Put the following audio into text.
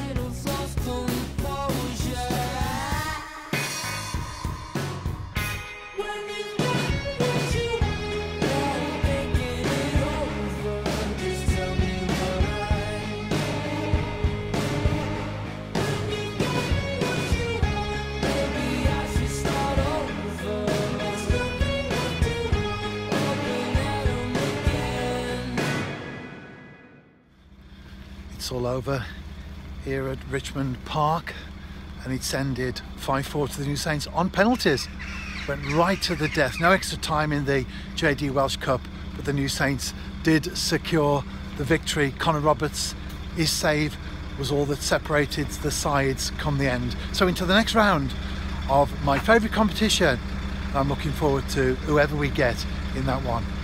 It's all over here at Richmond Park, and it's ended 5-4 to the New Saints on penalties. Went right to the death. No extra time in the JD Welsh Cup, but the New Saints did secure the victory. Connor Roberts, his save was all that separated the sides come the end. So into the next round of my favourite competition. I'm looking forward to whoever we get in that one.